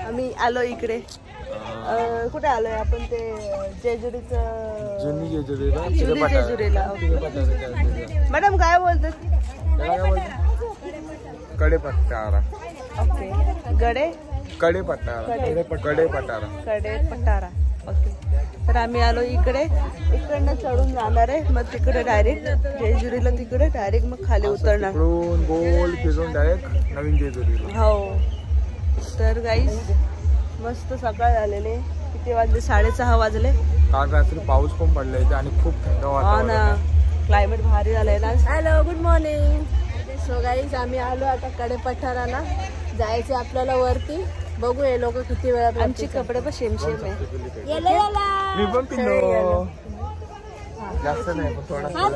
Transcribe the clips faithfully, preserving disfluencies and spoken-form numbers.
आम्ही आलो इकडे कुठे आलोय आपण ते जेजुरीचं जुनी जेजुरीला जुनी जेजुरीला मॅडम काय बोलतात कडेपट्टारा ओके गडे कडेपट्टारा कडेपट्टारा कडेपट्टारा ओके तर आम्ही आलो इकडे इकडनं चढून जाणार आहे मग तिकडे डायरेक्ट जेजुरीला तिकडे डायरेक्ट मग खाली उतरणार गोल फिरून डायरेक्ट नवीन जेजुरीला हो तर गाईस मस्त सकाळ झालेले किती वाजले साडेसहा वाजले काल रात्री पाऊस पण पडलाय आणि खूप थंड वातावरण ना क्लायमेट भारी झालंय ना hello good morning so guys आम्ही आलो आता कडेपठाराला जायचे आपल्याला वरती बघू हे लोक किती वेळात आमचे कपडे पण सेम सेम आहे मी पण पिलो जास्त नाही पण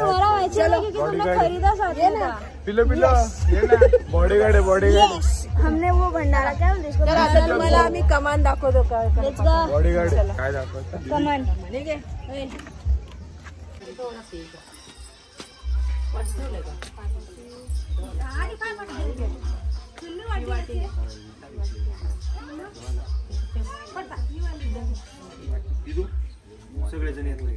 थोडा पिलो पिलो ये ना बॉडीगार्ड आहे बॉडीगार्ड हमने वो भंडारा क्या तर मला आम्ही कमान दाखवतो का बॉडीगार्ड काय दाखवतो कमान सगळे जण येत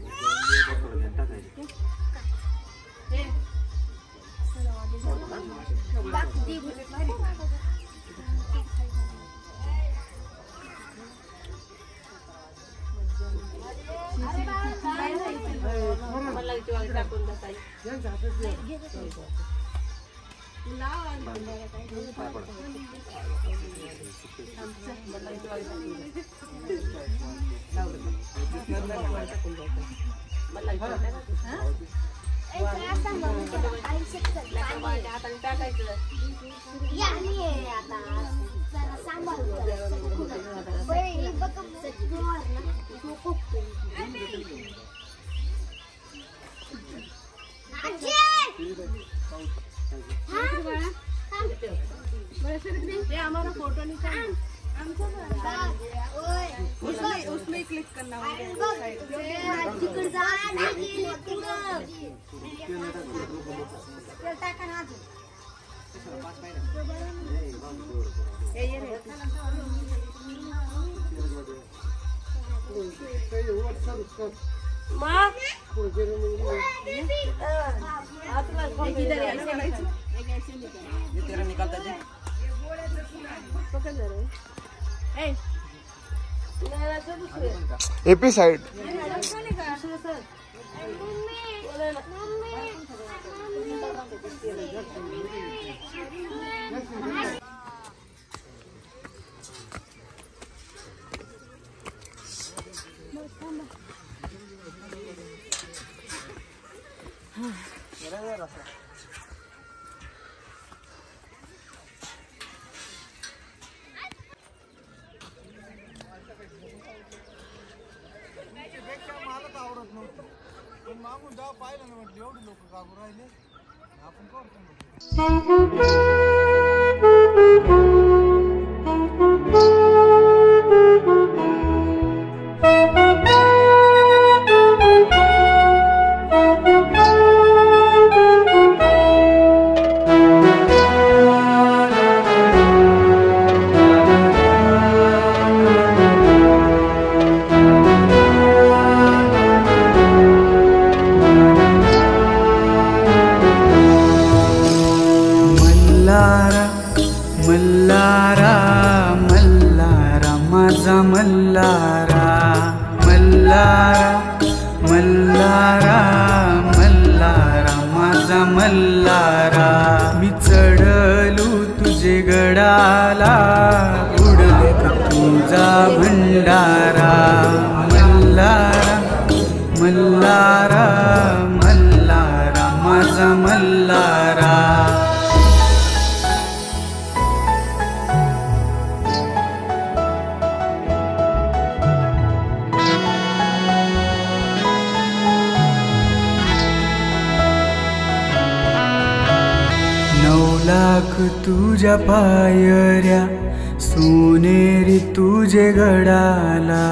हमारा फोटो निकाल उसमें उसमें क्लिक करना तेरा निकालता है एपी साइड मागून जाव पाहिलं ना म्हटलं एवढे लोक काबू राहिले आपण करतो मल्लारा मल्लारा मल्लारा मल्लारा माझा मल्लारा मी चढलू तुझे गडाला उडले तुझा भंडारा मल्लारा मल्लारा मल्लारा माझा मल्लारा लाख तुझ्या पायऱ्या सोनेरी तुझे गडाला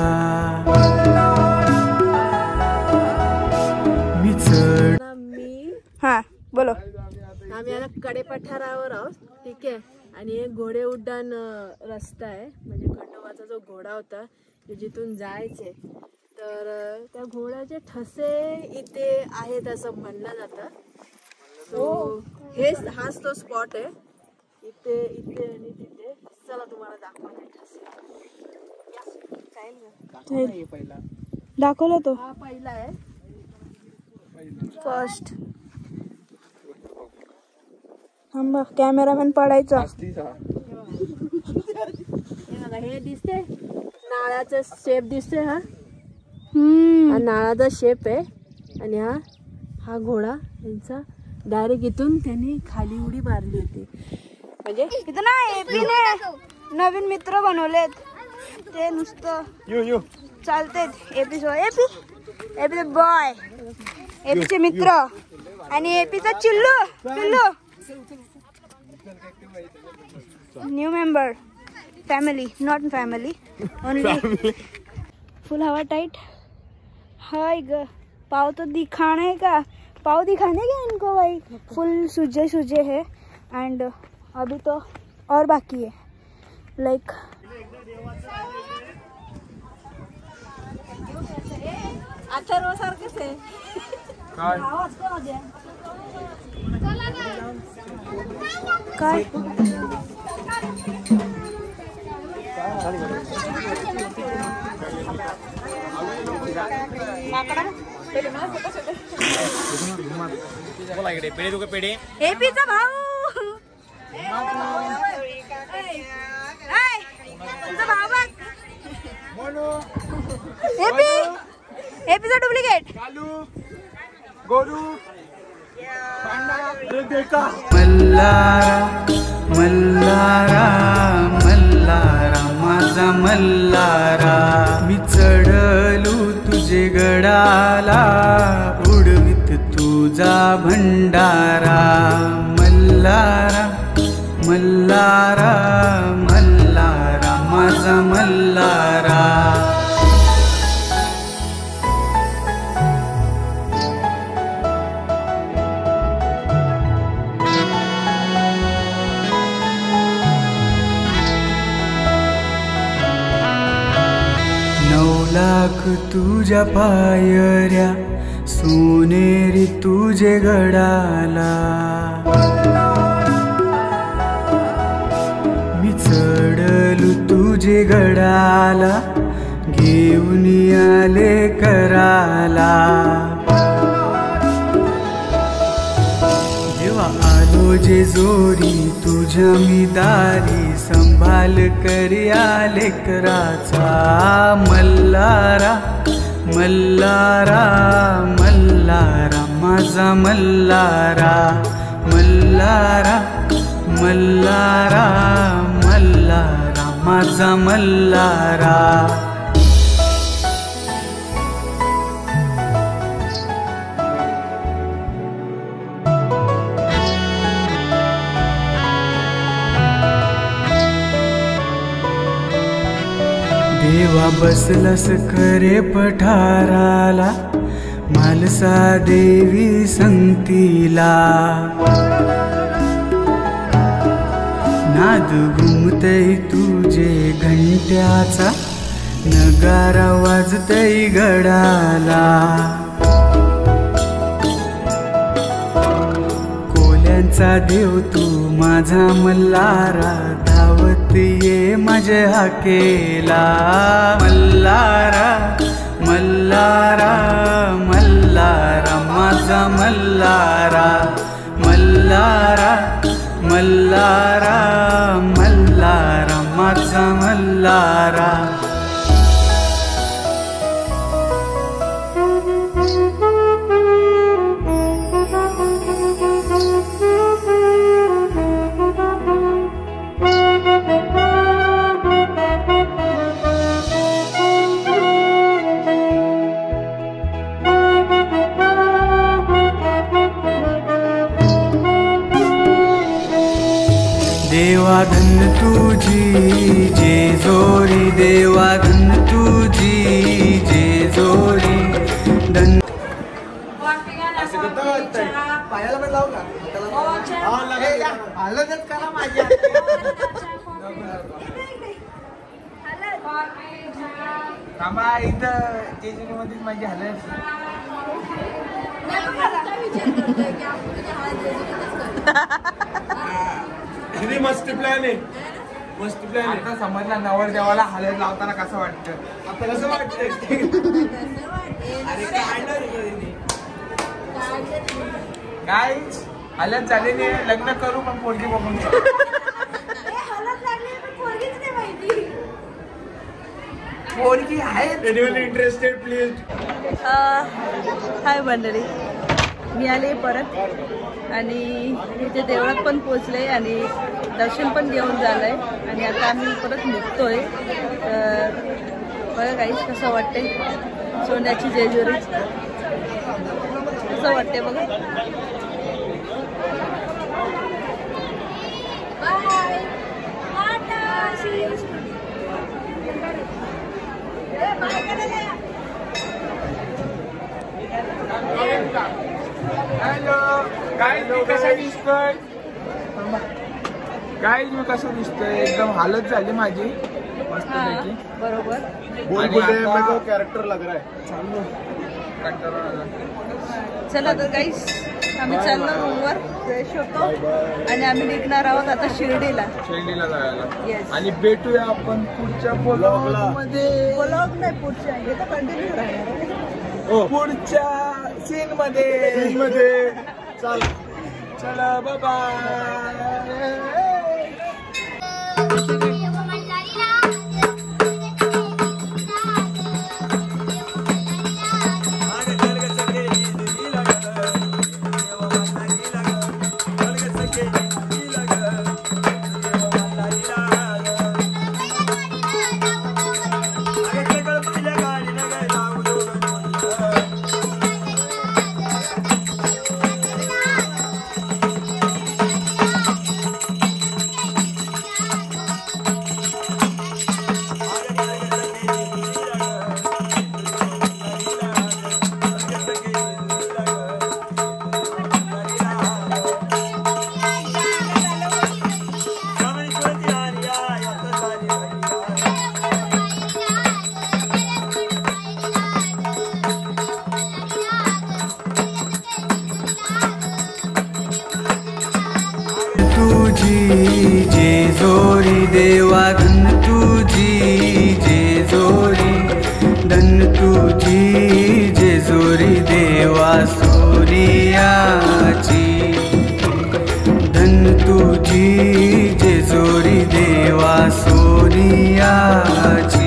मी चढ हा बोलो आम्ही आता कडेपठारावर आहोत ठीक आहे आणि एक घोडे उड्डाण रस्ता आहे, म्हणजे खंडोबाचा जो घोडा होता ते जिथून जायचे, तर त्या घोड्याचे ठसे इथे आहेत असं म्हणलं जातं. सो हेच हाच तो स्पॉट आहे, इथे इथे आणि तिथे. चला तुम्हाला दाखवते ठसे. दाखवला तो हा पहिला आहे फर्स्ट. थांबा कॅमेरामॅन पडायचा. हे बघा, हे दिसते नाळाचा शेप दिसते. हा हम्म हा नाळाचा शेप आहे. आणि हा हा घोडा यांचा डायरेक्ट इथून त्यांनी खाली उडी मारली होती. म्हणजे इथं ना एपीने नवीन मित्र बनवलेत, ते नुसतं चालतेत. एपीसोड एपी एपी बॉय, एपीचे मित्र आणि एपीचा Chillu Chillu new member. Family not family only. Full हवा टाइट. हाय ग, पाव तो दिखाने का, पाव दिखाने का इनको भाई. फुल सूजे सूजे है एंड अभी तो और बाकी है लाइक. अथर्व सारखंच आहे. काय पेढे एपीचा भाऊ. तुमचा भाऊ बघ. AP एपीचा duplicate. मल्हारा मल्हारा मल्हारा माझा मल्हारा. मी चढलू तुझे गडाला, उडवित तुझा भंडारा. मल्हारा मल्हारा मल्हारा माझा मल्हारा. नऊ लाख तुझ्या पायऱ्या, सोनेरी तुझे गडाला. मी चढलू तुझे गडाला, घेऊन आले कराला. देवा आलो जे जोरी तुझ्या मी दारी, संभाल करी आले कराचा. मल्हारा मल्हारा मल्हारा माझा मल्हारा. मल्हारा मल्हारा मल्हारा माझा मल्हारा. देवा बसलास खरे पठाराला, मालसा देवी संगतीला. नाद घुमतय तुझे घंट्याचा, नगारा वाजतय गडाला. कोल्यांचा देव तू माझा मल्हारा, धावत ये माझ्या हाकेला. मल्हारा मल्हारा मल्हारा माझा मल्हारा. मल्हारा मल्हारा मल्हारा माझा मल्हारा. देवा धन तुझी जे जोरी, देवा धन तुझी जे जोरी. धन पायाला पण लावू का हलतच करा माझ्या थांबा इथं जेजुरी मध्येच माझी हलत मस्त प्लॅन आहे मस्त प्लॅन आहे. आता समजला नवर देवाला हलत लावताना कसं वाटतं आता कसं वाटतंय काय हलत झालेली लग्न करू पण पोरगी बघून पोरगी आहे इंटरेस्टेड प्लीज. हाय मंडळी, मी आले परत आणि इथे देवळात पण पोचले आणि दर्शन पण घेऊन झालंय आणि आता आम्ही परत निघतोय. तर बघा काही कसं वाटतंय सोन्याची जेजुरी कसं वाटतंय बघा. हॅलो काय मी कसा दिसतोय काय मी कसं दिसतोय एकदम हालत झाली माझी मस्त पैकी. बरोबर. कॅरेक्टर लग रहा है. चला तर गाईस आम्ही चाललो रूमवर फ्रेश होतो आणि आम्ही निघणार आहोत आता शिर्डीला शिर्डीला जायला. Yes. आणि भेटूया आपण पुढच्या ब्लॉग मध्ये. ब्लॉग नाही पुढच्या हे तर कंटिन्यू राहणार आहे. पुढच्या सीन मध्ये सीन मध्ये चल चला बाबा. तुझी जेजोरी देवा धन तुझी जेजोरी धन तुझी जेजोरी देवा सोनियाची धन तुझी जेजोरी देवा सोनियाची.